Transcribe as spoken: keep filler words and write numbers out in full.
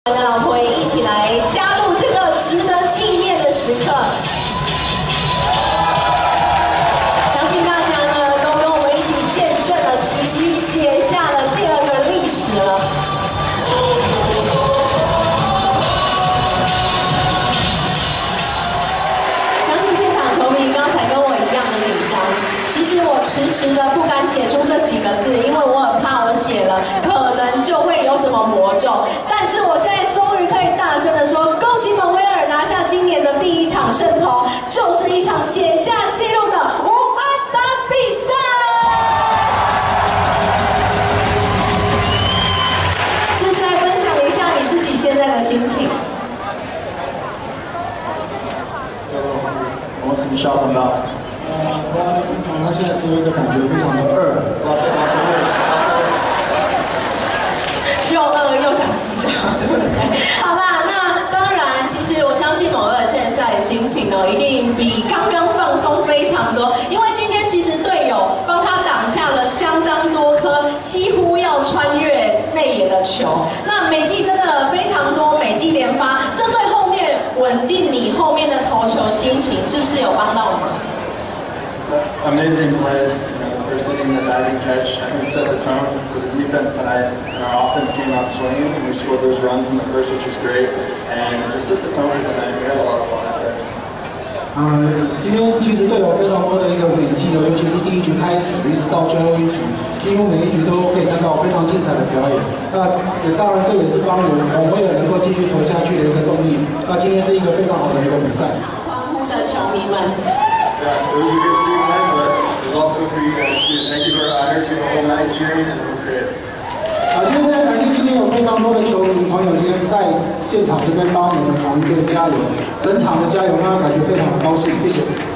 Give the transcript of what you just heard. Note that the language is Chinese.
的老婆也一起来加入这个值得纪念的时刻。相信大家呢都跟我们一起见证了奇迹，写下了第二个历史了。相信现场球迷刚才跟我一样的紧张。其实我迟迟的不敢写出这几个字，因为我很怕我写了可能就会有什么魔咒。但是我现在终于可以大声的说，恭喜蒙威尔拿下今年的第一场胜投，就是一场写下纪录的无安打比赛。接下来分享一下你自己现在的心情。 我怎么笑很到？呃，不知道正常，他现在给我一个感觉非常的二，哇，这哇这又饿又想洗澡，对不对？好吧，那当然，其实我相信某二现在的心情呢，一定比刚刚放松非常多，因为今天其实队友帮他挡下了相当多颗几乎要穿越内野的球。那美技真的非常多，美技连发，这对后面稳定你后面的投球心情，是不是有帮到忙？ Amazing plays. You know, first inning, the diving catch, I think set the tone for the defense tonight. And our offense came out swinging, and we scored those runs in the first, which was great. And just set the tone for tonight. We had a lot of fun out there. 嗯，今天其实队友非常多的一个美技哦，尤其是第一局开始一直到最后一局，几乎每一局都可以看到非常精彩的表演。那也当然这也是帮我我也能够继续投下去的一个动力。那今天是一个非常好的一个比赛。 欢呼的球迷们。 Yeah, it was a good team win, but it was also for you guys too. Thank you for I heard you the whole night cheering, and it was great. 好，今天非常感谢今天有非常多的球迷朋友今天在现场这边帮我们统一队加油，整场的加油让他感觉非常的高兴，谢谢。